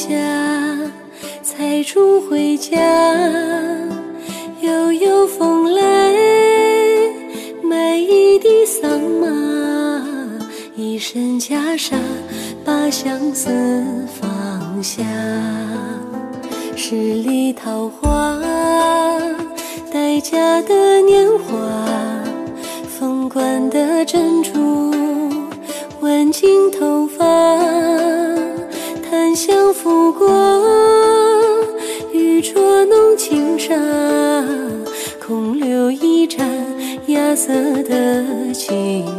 下，采竹回家。悠悠风来，买一地桑麻，一身袈裟，把相思放下。十里桃花，待嫁的年华，凤冠的珍珠，挽进头发，檀香拂过，玉镯弄轻纱，空留一盏芽色的情